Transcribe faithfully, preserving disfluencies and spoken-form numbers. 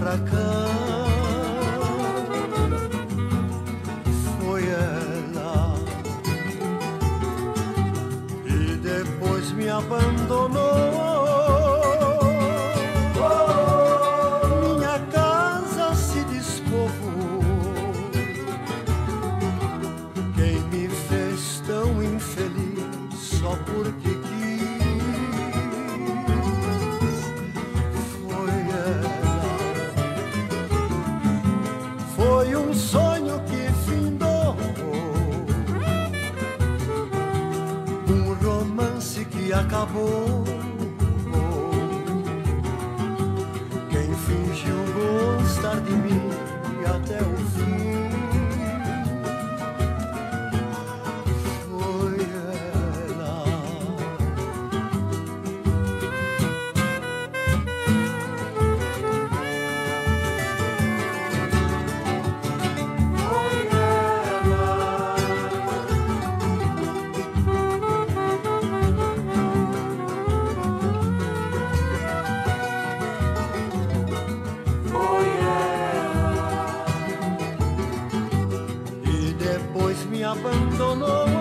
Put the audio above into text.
pra cá. Foi ela, e depois me abandonou. Minha casa se despovoou. Quem me fez tão infeliz só porque quis foi ela. Foi um sonho que findou, um romance que acabou. Quem fingiu gostar de mim até o fim foi ela. Foi ela. E depois me abandonou.